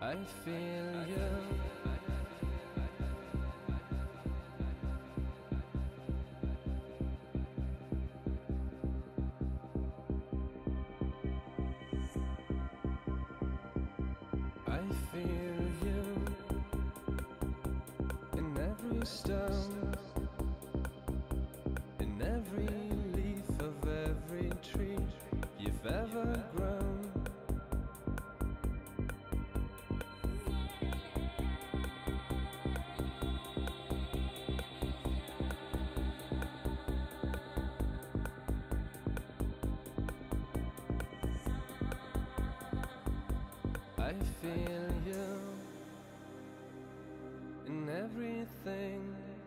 I feel you. I feel you in every stone, in every leaf of every tree you've ever grown. I feel you in everything,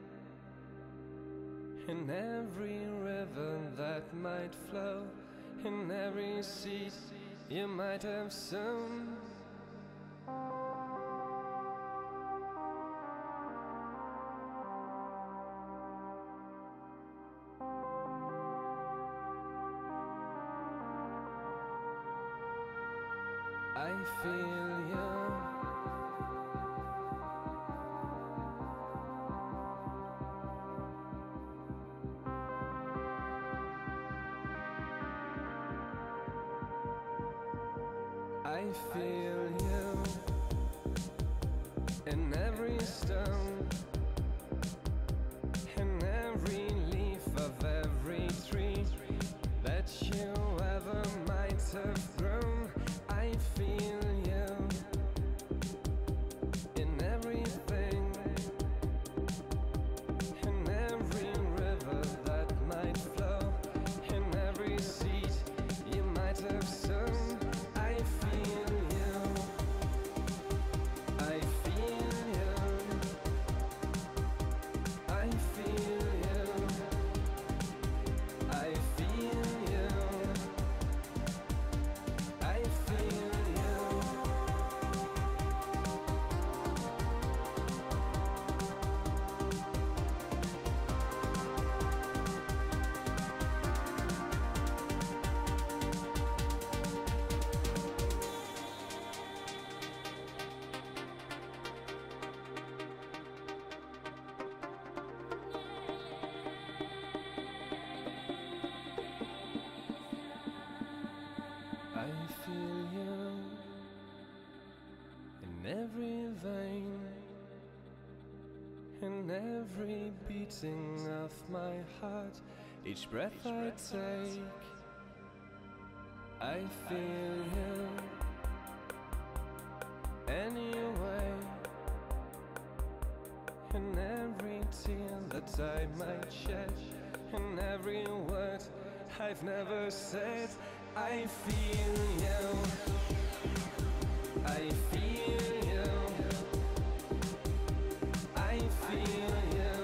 in every river that might flow, in every seed you might have sown. I feel you. I feel you in every stone, in every leaf of every tree that you ever might have grown. I feel you in everything, in every river that might flow, in every seed you might have sown. I feel you, I feel you, I feel you, I feel you, I feel you. I feel you in every vein, in every beating of my heart, each breath I take. I feel you anyway, in every tear that I might shed, in every word I've never said. I feel you, I feel you, I feel you,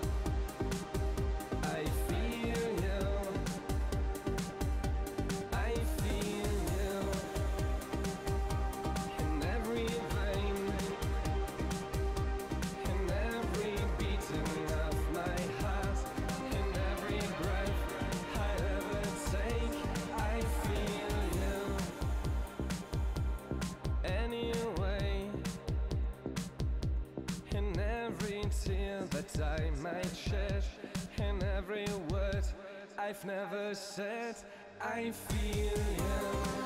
I feel you, I feel you in every vein, in every beating of my heart, in every breath I ever take. I feel you anyway, in every tear that I might shed, in every word I've never said. I feel you.